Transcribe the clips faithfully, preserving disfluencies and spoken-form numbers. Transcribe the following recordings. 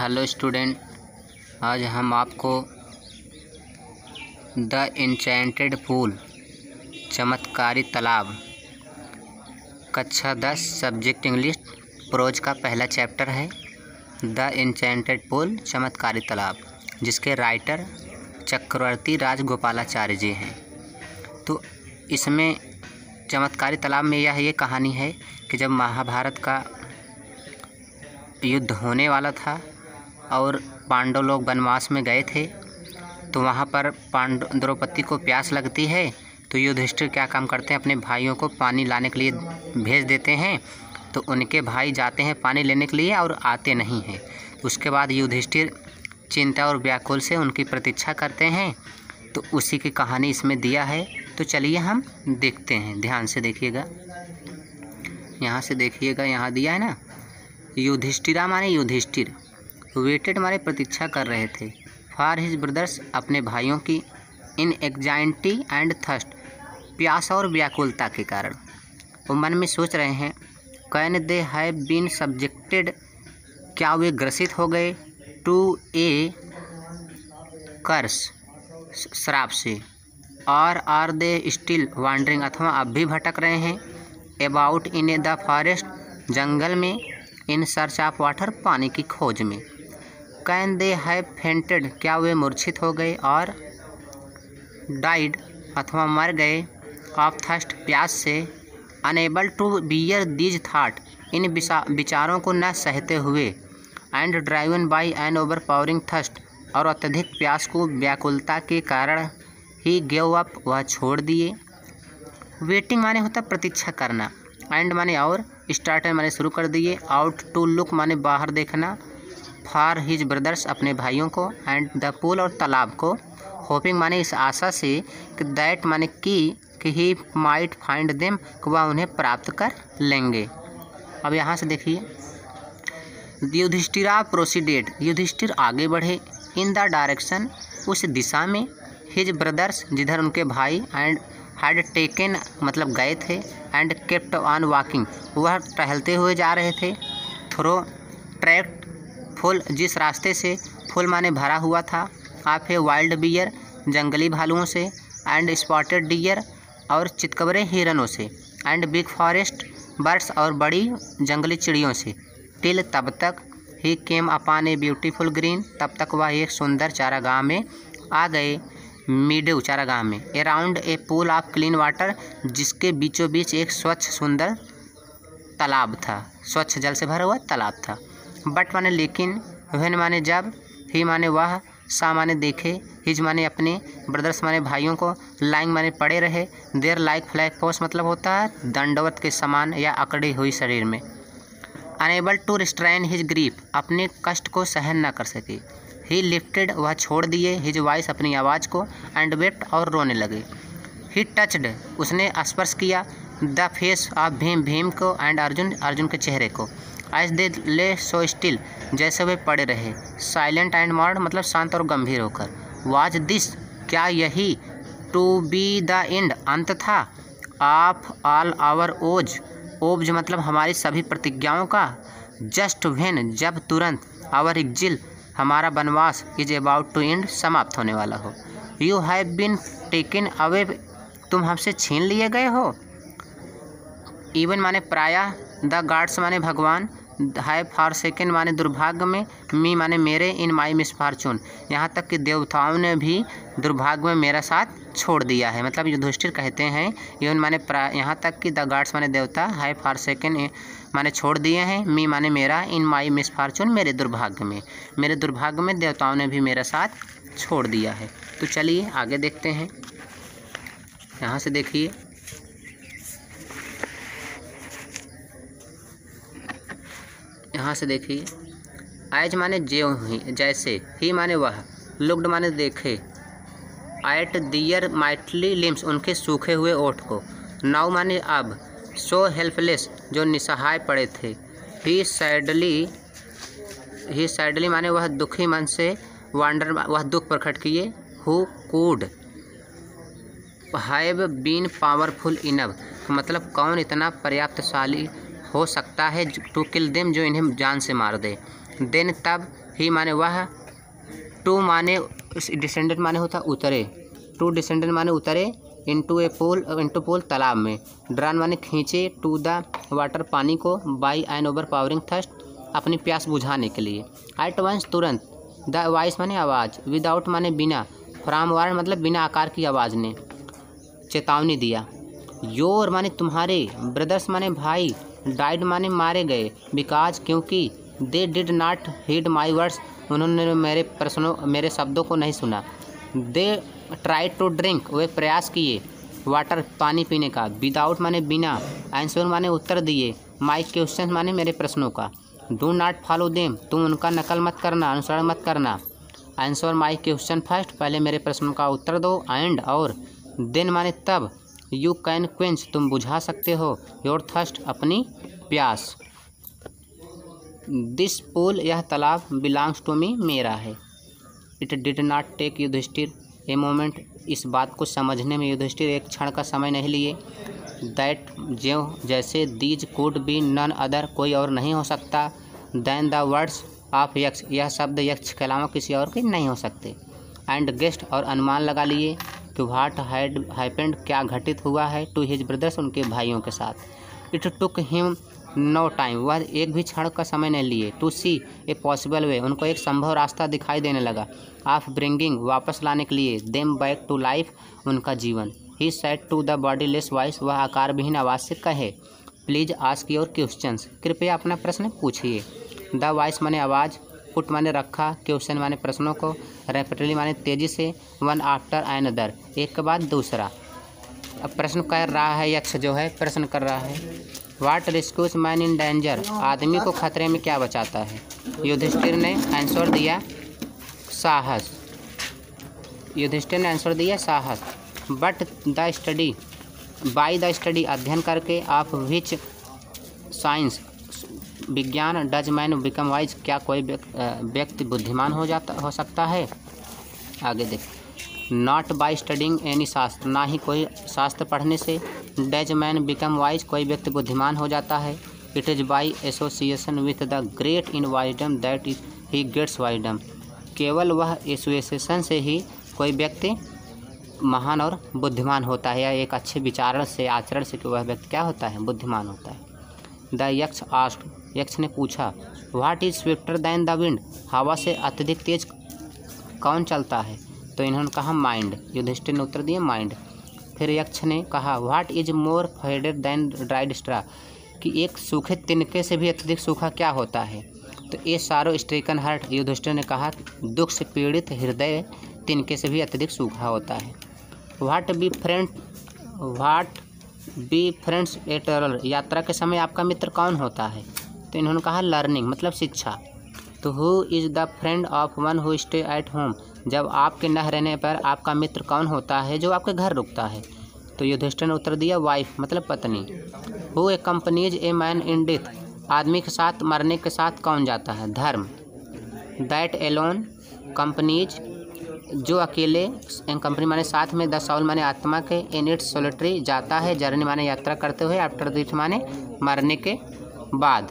Hello student, आज हम आपको द एन्चेंटेड पूल चमत्कारी तालाब कक्षा दस सब्जेक्ट इंग्लिश प्रोज का पहला चैप्टर है द एन्चेंटेड पूल चमत्कारी तालाब, जिसके राइटर चक्रवर्ती राजगोपालाचार्य जी हैं। तो इसमें चमत्कारी तालाब में यह ये कहानी है कि जब महाभारत का युद्ध होने वाला था और पांडव लोग वनवास में गए थे, तो वहाँ पर पांडव द्रौपदी को प्यास लगती है। तो युधिष्ठिर क्या काम करते हैं, अपने भाइयों को पानी लाने के लिए भेज देते हैं। तो उनके भाई जाते हैं पानी लेने के लिए और आते नहीं हैं। उसके बाद युधिष्ठिर चिंता और व्याकुल से उनकी प्रतीक्षा करते हैं। तो उसी की कहानी इसमें दिया है। तो चलिए हम देखते हैं, ध्यान से देखिएगा। यहाँ से देखिएगा, यहाँ दिया है ना, युधिष्ठिरा माने युधिष्ठिर वेटेड माने प्रतीक्षा कर रहे थे फॉर हिज ब्रदर्स अपने भाइयों की इन एग्जाइटी एंड थर्स्ट प्यास और व्याकुलता के कारण। वो मन में सोच रहे हैं, can they have been subjected क्या वे ग्रसित हो गए टू ए कर्स श्राप से, और आर दे स्टिल वांडरिंग अथवा अब भी भटक रहे हैं about in a the forest जंगल में इन सर्च ऑफ वाटर पानी की खोज में। कैन दे हैव फेंटेड क्या वे मूर्छित हो गए और डाइड अथवा मर गए ऑफ थर्स्ट प्यास से, unable to bear these thought इन विचारों को न सहते हुए, and driven by an overpowering thirst और अत्यधिक प्यास को व्याकुलता के कारण ही गेव अप वह छोड़ दिए। वेटिंग माने होता प्रतीक्षा करना, एंड माने और, स्टार्टर माने शुरू कर दिए, आउट टू लुक माने बाहर देखना, फॉर हिज ब्रदर्स अपने भाइयों को, एंड द पूल और तालाब को, होपिंग माने इस आशा से कि दैट माने की कि ही माइट फाइंड देम कि वह उन्हें प्राप्त कर लेंगे। अब यहाँ से देखिए, युधिष्ठिरा प्रोसीडेड युधिष्ठिर आगे बढ़े इन द डायरेक्शन उस दिशा में, हिज ब्रदर्स जिधर उनके भाई, एंड हैड टेकन मतलब गए थे, एंड केप्ट ऑन वॉकिंग वह टहलते हुए जा रहे थे, थ्रो ट्रैक्ट फुल जिस रास्ते से फुल माने भरा हुआ था, आप है वाइल्ड बियर जंगली भालुओं से, एंड स्पॉटेड डियर और चितकबरे हिरनों से, एंड बिग फॉरेस्ट बर्ड्स और बड़ी जंगली चिड़ियों से, टिल तब तक ही केम अपान ए ब्यूटीफुल ग्रीन तब तक वह एक सुंदर चारागाह में आ गए, मीडो चारागाह में, around a pool of clean water जिसके बीचों बीच एक स्वच्छ सुंदर तालाब था, स्वच्छ जल से भरा हुआ तालाब था। बट माने लेकिन, व्हेन माने जब, ही माने वह, सा माने देखे, हिज माने अपने, ब्रदर्स माने भाइयों को, लाइंग माने पड़े रहे, देर लाइक फ्लैग पोस्ट मतलब होता है दंडवत के समान या अकड़ी हुई शरीर में, unable to restrain his grief अपने कष्ट को सहन न कर सके, ही लिफ्टेड वह छोड़ दिए, हिज वॉइस अपनी आवाज़ को, एंड वेप्ट और रोने लगे, ही टचड उसने स्पर्श किया, the face of Bhim Bhim को, एंड अर्जुन अर्जुन के चेहरे को, एज दे ले सो स्टिल जैसे वे पड़े रहे, साइलेंट एंड मॉर्ड मतलब शांत और गंभीर होकर, वाज दिस क्या यही, टू बी द एंड अंत था, ऑफ ऑल आवर ओज ओब्ज मतलब हमारी सभी प्रतिज्ञाओं का, जस्ट व्हेन जब तुरंत, आवर एग्जिल हमारा वनवास, इज अबाउट टू एंड समाप्त होने वाला हो, you have been taken away तुम हमसे छीन लिए गए हो, इवन माने प्रायः, द गॉड्स माने भगवान, हाई फॉर सेकेंड माने दुर्भाग्य में, मी माने मेरे, इन माई मिसफॉर्चून यहाँ तक कि देवताओं ने भी दुर्भाग्य में मेरा साथ छोड़ दिया है। मतलब युधिष्ठिर कहते हैं, इवन माने प्राय यहाँ तक कि द गॉड्स माने देवता, हाई फॉर सेकेंड माने छोड़ दिए हैं, मी माने मेरा, इन माई मिसफॉर्चून मेरे दुर्भाग्य में, मेरे दुर्भाग्य में देवताओं ने भी मेरा साथ छोड़ दिया है। तो चलिए आगे देखते हैं। यहाँ से देखिए, यहाँ से देखिए, एज माने ज्यों ही जैसे, ही माने वह, लुक्ड माने देखे, एट दियर माइटली लिम्स उनके सूखे हुए ओठ को, नाउ माने अब, सो हेल्पलेस जो निसहाय पड़े थे, ही सैडली ही सैडली माने वह दुखी मन से, वांडर वह दुख प्रकट किए, who could have been powerful enough मतलब कौन इतना पर्याप्तशाली हो सकता है टू किल देम जो इन्हें जान से मार दे, देन तब, ही माने वह, टू माने डिसेंडेंट माने होता उतरे, टू डिसेंडेंट माने उतरे, into a pool, into pool तालाब में, ड्रन माने खींचे, टू द वाटर पानी को, by an overpowering thirst अपनी प्यास बुझाने के लिए, एट वंस तुरंत, द वॉइस माने आवाज़, विदाउट माने बिना, फ्रॉम वार्ड मतलब बिना आकार की आवाज़ ने चेतावनी दिया, योर माने तुम्हारे, ब्रदर्स माने भाई, डाइड माने मारे गए, बिकॉज क्योंकि, they did not heed my words उन्होंने मेरे प्रश्नों मेरे शब्दों को नहीं सुना, दे ट्राई टू ड्रिंक वे प्रयास किए, वाटर पानी पीने का, विदाउट माने बिना, आंसर माने उत्तर दिए, माई क्वेश्चन माने मेरे प्रश्नों का, डू नॉट फॉलो देम तुम उनका नकल मत करना, अनुसरण मत करना, आंसर माई क्वेश्चन फर्स्ट पहले मेरे प्रश्नों का उत्तर दो, एंड और, देन माने तब, यू कैन क्वेंच तुम बुझा सकते हो, योर थर्स्ट अपनी प्यास, दिस पूल यह तालाब, बिलोंग्स टू मी मेरा है, it did not take Yudhishthira a moment इस बात को समझने में युधिष्ठिर एक क्षण का समय नहीं लिए, दैट जो जैसे these could be none other कोई और नहीं हो सकता, दैन द वर्ड्स ऑफ यक्ष यह शब्द यक्ष के अलावा किसी और के नहीं हो सकते, एंड गेस्ट और अनुमान लगा लिए कि व्हाट हैड हैपेंड क्या घटित हुआ है, टू हिज ब्रदर्स उनके भाइयों के साथ, it took him no time वह एक भी क्षण का समय नहीं लिए, to C a possible way उनको एक संभव रास्ता दिखाई देने लगा, ऑफ ब्रिंगिंग वापस लाने के लिए, देम बैक टू लाइफ उनका जीवन, he said to the bodiless voice वह आकार विहीन आवाज़ से कहे, प्लीज आस्क योर क्वेश्चंस कृपया अपना प्रश्न पूछिए, द वॉइस माने आवाज़, पुट माने रखा, क्वेश्चन माने प्रश्नों को, रैपिडली माने तेजी से, वन आफ्टर एन अदर एक के बाद दूसरा, अब प्रश्न कर रहा है यक्ष जो है प्रश्न कर रहा है, what rescues man in danger आदमी को खतरे में क्या बचाता है, युधिष्ठिर ने आंसर दिया साहस, युधिष्ठिर ने आंसर दिया साहस, but the study by the study अध्ययन करके, ऑफ विच साइंस विज्ञान, डज मैन बिकम वाइज क्या कोई व्यक्ति बुद्धिमान हो जाता हो सकता है, आगे देख, नॉट बाय स्टडिंग एनी शास्त्र ना ही कोई शास्त्र पढ़ने से, डज मैन बिकम वाइज कोई व्यक्ति बुद्धिमान हो जाता है, it is by association with the great in wisdom that is he gets wisdom केवल वह एसोसिएशन से ही कोई व्यक्ति महान और बुद्धिमान होता है, या एक अच्छे विचारण से आचरण से कि वह व्यक्ति क्या होता है बुद्धिमान होता है। द यक्ष आस्क्ड यक्ष ने पूछा, what is swifter than the wind हवा से अत्यधिक तेज कौन चलता है, तो इन्होंने कहा माइंड, युधिष्ठिर ने उत्तर दिया माइंड। फिर यक्ष ने कहा, what is more faded than dried straw कि एक सूखे तिनके से भी अत्यधिक सूखा क्या होता है, तो ये सारो स्ट्रीकन हार्ट युधिष्ठिर ने कहा दुख से पीड़ित हृदय तिनके से भी अत्यधिक सूखा होता है। What be friend what be friends एटरल यात्रा के समय आपका मित्र कौन होता है, तो इन्होंने कहा लर्निंग मतलब शिक्षा। तो who is the friend of one who stay at home जब आपके न रहने पर आपका मित्र कौन होता है जो आपके घर रुकता है, तो युधिष्ठिर ने उत्तर दिया वाइफ मतलब पत्नी। Who a companies a man in death आदमी के साथ मरने के साथ कौन जाता है, धर्म। दैट एलोन कंपनीज जो अकेले, कंपनी माने साथ में, द साउल माने आत्मा के, इन इट्स सोलिटरी जाता है, जर्नी माने यात्रा करते हुए, आफ्टर डेथ माने मरने के बाद।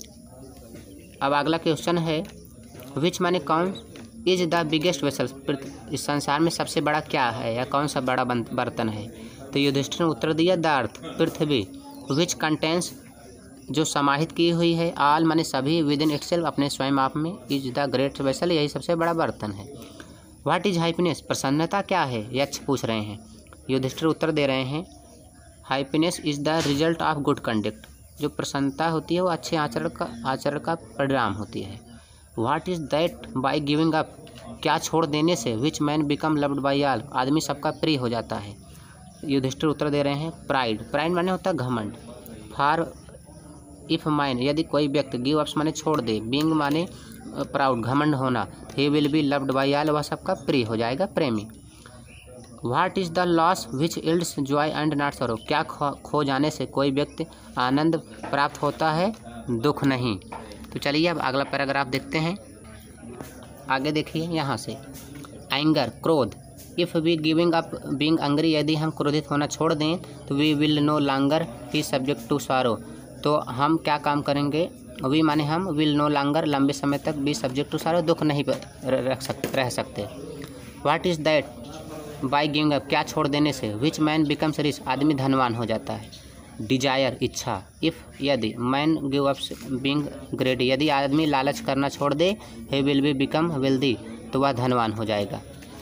अब अगला क्वेश्चन है विच माने कौन, इज द बिगेस्ट वेसल इस संसार में सबसे बड़ा क्या है या कौन सा बड़ा बर्तन है, तो युधिष्ठिर ने उत्तर दिया the earth Prithvi. Which contains जो समाहित की हुई है, आल माने सभी, विद इन इटसेल्फ अपने स्वयं आप में, इज द ग्रेट वेसल यही सबसे बड़ा बर्तन है। व्हाट इज हैप्पीनेस प्रसन्नता क्या है, यक्ष पूछ रहे हैं, युधिष्ठिर उत्तर दे रहे हैं happiness is the result of good conduct जो प्रसन्नता होती है वो अच्छे आचरण का आचरण का परिणाम होती है। What is that by giving up क्या छोड़ देने से, which man become loved by all आदमी सबका प्रिय हो जाता है, युधिष्ठिर उत्तर दे रहे हैं प्राइड प्राइड माने होता है घमंड। फॉर इफ माइन यदि कोई व्यक्ति, गिव अप्स माने छोड़ दे, बीइंग माने प्राउड घमंड होना, he will be loved by all वह सबका प्रिय हो जाएगा प्रेमी। What is the loss which yields joy and not sorrow क्या खो, खो जाने से कोई व्यक्ति आनंद प्राप्त होता है दुख नहीं। तो चलिए अब अगला पैराग्राफ देखते हैं। आगे देखिए यहाँ से, एंगर क्रोध, if we giving up being angry यदि हम क्रोधित होना छोड़ दें तो we will no longer be subject to sorrow तो हम क्या काम करेंगे, वी माने हम, विल नो लॉन्गर लंबे समय तक बी सब्जेक्ट टू सारो, दुख नहीं रख सकते रह सकते। What is that by giving up, क्या छोड़ देने से। विच मैन बिकम्स रिच, आदमी धनवान हो जाता है। डिजायर, इच्छा। इफ़, यदि। Man give up being greedy, यदि आदमी लालच करना छोड़ दे, he will be become wealthy, तो वह धनवान हो जाएगा।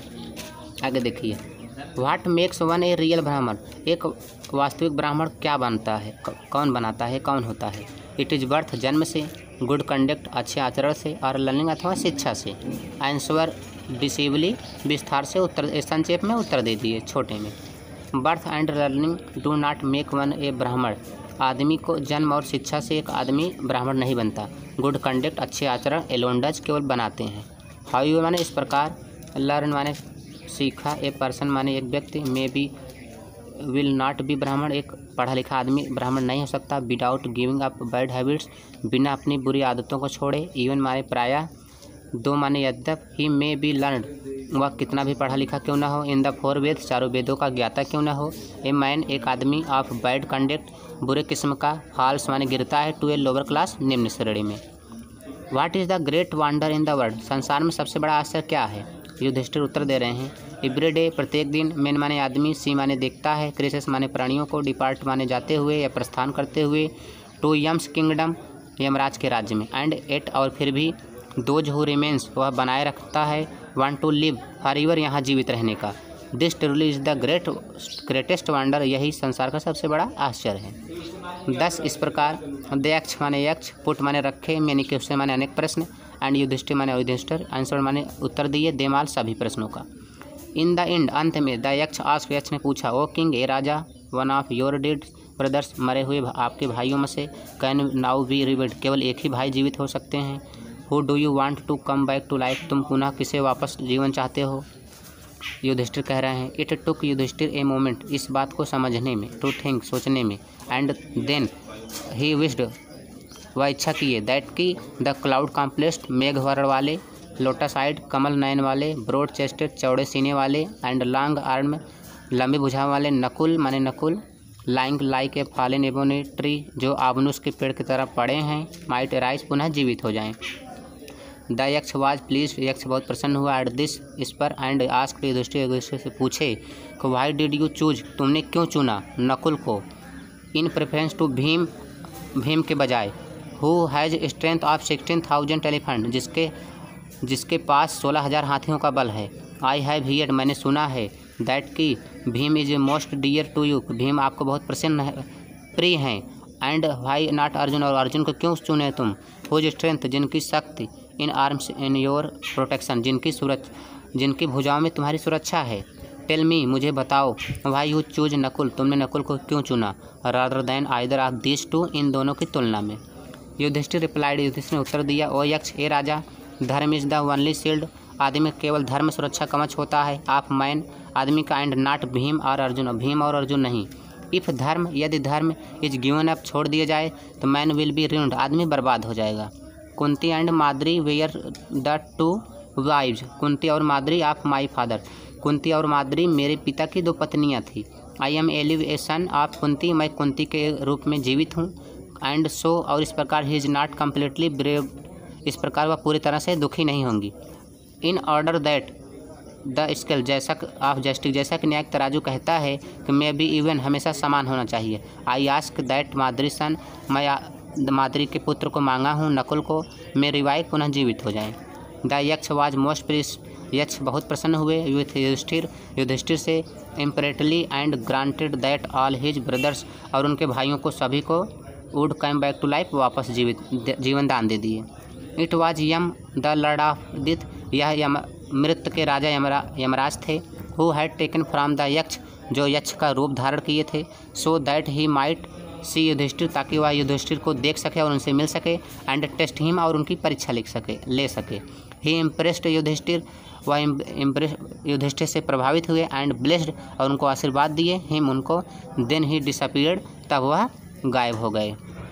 आगे देखिए, what makes one a real Brahmin, एक वास्तविक ब्राह्मण क्या बनता है, कौन बनाता है, कौन होता है। इट इज़ बर्थ, जन्म से। गुड कंडक्ट, अच्छे आचरण से। और लर्निंग अथवा शिक्षा से। आंसर डिसिवली, विस्तार से उत्तर, संक्षेप में उत्तर दे दिए छोटे में। Birth and learning do not make one a Brahmin, आदमी को जन्म और शिक्षा से एक आदमी ब्राह्मण नहीं बनता। गुड कंडक्ट, अच्छे आचरण, एलोन डज, केवल बनाते हैं। हाउ माने इस प्रकार, लर्न माने सीखा, ए पर्सन माने एक व्यक्ति, may be will not be Brahmin, एक पढ़ा लिखा आदमी ब्राह्मण नहीं हो सकता। Without giving up bad habits, बिना अपनी बुरी आदतों को छोड़े। इवन माने प्रायः। दो माने यद्यप। ही मे बी लर्नड, वह कितना भी पढ़ा लिखा क्यों ना हो। इन द फोर वेद, चारों वेदों का ज्ञाता क्यों ना हो। ए मैन, एक आदमी। ऑफ बैड कंडक्ट, बुरे किस्म का। फॉल्स माने गिरता है। टू ए लोअर क्लास, निम्न श्रेणी में। What is the great wonder in the world, संसार में सबसे बड़ा आश्चर्य क्या है। युधिष्ठिर उत्तर दे रहे हैं। एवरी डे, प्रत्येक दिन। मेन माने आदमी। सी माने देखता है। क्रेसेस माने प्राणियों को। डिपार्ट माने जाते हुए या प्रस्थान करते हुए। टू यम्स किंगडम, यमराज के राज्य में। एंड एट, और फिर भी। दोज हु रिमेन्स, वह बनाए रखता है। Want to live for ever, यहाँ जीवित रहने का। This truly is the great greatest wonder, यही संसार का सबसे बड़ा आश्चर्य है। दस, इस प्रकार। दयक्ष माने यक्ष। पुट माने रखे। मैनी क्वेश्चन माने अनेक प्रश्न। एंड युधिष्ठिर माने युधिष्ठिर। आंसर माने उत्तर दिए। देमाल, सभी प्रश्नों का। इन द एंड, अंत में। द यक्ष आस्क, यक्ष ने पूछा। ओ किंग, ए राजा। One of your dead brothers, मरे हुए आपके भाइयों में से। कैन नाउ बी रिवीड, केवल एक ही भाई जीवित हो सकते हैं। Who do you want to come back to life, तुम पुनः किसे वापस जीवन चाहते हो। युधिष्ठिर कह रहे हैं। It took Yudhishthira a moment, इस बात को समझने में। टू थिंक, सोचने में। एंड देन ही विश्ड, वह इच्छा किए। दैट की द क्लाउड कॉम्प्लेक्स्ड, मेघ वर्ण वाले। लोटस आइड, कमल नयन वाले। ब्रॉड चेस्टेड, चौड़े सीने वाले। एंड लॉन्ग आर्म, लंबी भुजाओं वाले। नकुल माने Nakul. Lying like a fallen ebony tree, जो आबनूस के पेड़ की तरह पड़े हैं। माइट राइज, पुनः जीवित हो जाएं। द यक्ष वाज प्लीज, यक्ष बहुत प्रसन्न हुआ। एट दिस, इस पर। एंड आस्क्ड युधिष्ठिर, युधिष्ठिर से पूछे कि व्हाई डिड यू चूज, तुमने क्यों चुना नकुल को। In preference to Bhim, Bhim के बजाय। Who has strength of sixteen thousand elephant, जिसके जिसके पास सोलह हज़ार हाथियों का बल है। आई हैव हियर्ड, मैंने सुना है। दैट की Bhim is most dear to you, Bhim आपको बहुत प्रसन्न है, प्रिय हैं। एंड व्हाई नॉट अर्जुन, और अर्जुन को क्यों चुने तुम। हुज स्ट्रेंथ, जिनकी शक्ति। In arms in your protection, जिनकी सुरक्षा, जिनकी भुजाओं में तुम्हारी सुरक्षा है। टेल मी, मुझे बताओ। व्हाई यू चूज नकुल, तुमने नकुल को क्यों चुना। Rather than either of this two, इन दोनों की तुलना में। युधिष्ठिर रिप्लाइड, युधिष्ठिर ने उत्तर दिया। ओ यक्ष, ए राजा। धर्म इज द ओनली शील्ड, आदमी केवल धर्म सुरक्षा कवच होता है। ऑफ मैन, आदमी का। एंड नॉट भीम और अर्जुन, भीम और अर्जुन नहीं। इफ़ धर्म, यदि धर्म इज गिवन अप, छोड़ दिया जाए, तो मैन विल बी रूइंड, आदमी बर्बाद हो जाएगा। Kunti and Madri were the two wives, Kunti और Madri of my father, Kunti और माद्री मेरे पिता की दो पत्नियां थी। I am alive a son of Kunti, मैं कुंती के रूप में जीवित हूँ। एंड सो, और इस प्रकार he is not completely brave, इस प्रकार वह पूरी तरह से दुखी नहीं होंगी। In order that the scale, जैसा ऑफ जस्टिस, जैसा कि न्याय तराजू कहता है कि मे बी इवन, हमेशा समान होना चाहिए। I ask that Madri son, मैं माद्री के पुत्र को मांगा हूँ, नकुल को, मे रिवाइव, पुनः जीवित हो जाएं। द यक्ष वाज मोस्ट प्लीज, यक्ष बहुत प्रसन्न हुए। विथ युधिष्ठिर, युधिष्ठिर से। इम्परेटली and granted that all his brothers, और उनके भाइयों को सभी को। Would come back to life, वापस जीवित जीवन दान दे दिए। It was Yama the lord of death, यह यम मृत के राजा यमरा यमराज थे। Who had taken from the Yaksha, जो यक्ष का रूप धारण किए थे। So that he might see Yudhishthira, ताकि वह युधिष्ठिर को देख सके और उनसे मिल सके। एंड टेस्ट हिम, और उनकी परीक्षा लिख सके ले सके। ही इम्प्रेस्ड युधिष्ठिर, वह इम्प्रेस युधिष्ठिर से प्रभावित हुए। एंड ब्लेस्ड, और उनको आशीर्वाद दिए। हिम, उनको। देन ही डिसअपीयर्ड, तब वह गायब हो गए।